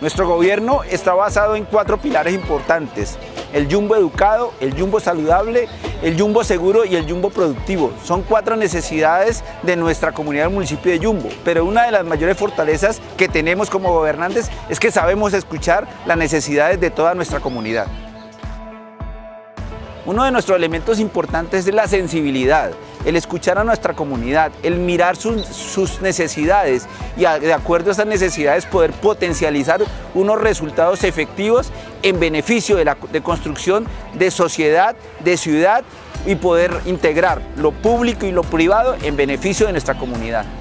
Nuestro gobierno está basado en 4 pilares importantes: el Jumbo educado, el Jumbo saludable, el Jumbo seguro y el Jumbo productivo. Son 4 necesidades de nuestra comunidad del municipio de Jumbo, pero una de las mayores fortalezas que tenemos como gobernantes es que sabemos escuchar las necesidades de toda nuestra comunidad. Uno de nuestros elementos importantes es la sensibilidad, el escuchar a nuestra comunidad, el mirar sus necesidades y de acuerdo a esas necesidades poder potencializar unos resultados efectivos en beneficio de construcción de sociedad, de ciudad y poder integrar lo público y lo privado en beneficio de nuestra comunidad.